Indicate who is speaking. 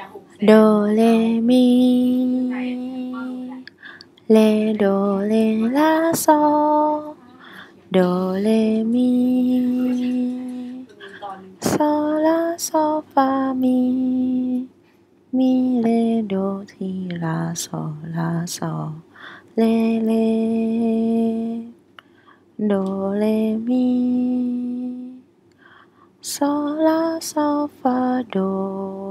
Speaker 1: โดเรมีเลโดเลลาโซโดเรมีโซลาโซฟามีเลโดทีลาโซเลโดเรมีโซลาโซฟาโด